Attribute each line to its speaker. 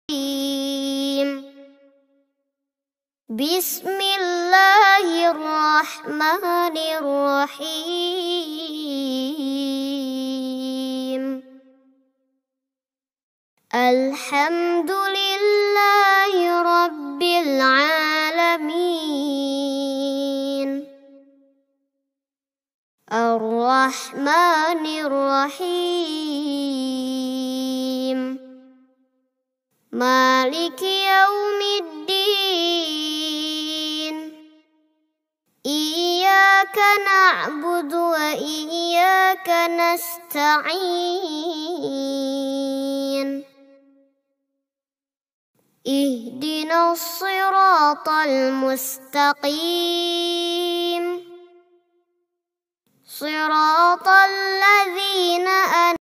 Speaker 1: بسم الله الرحمن الرحيم الحمد لله رب العالمين الرحمن الرحيم مالك يوم الدين إياك نعبد وإياك نستعين اهدنا الصراط المستقيم صراط الذين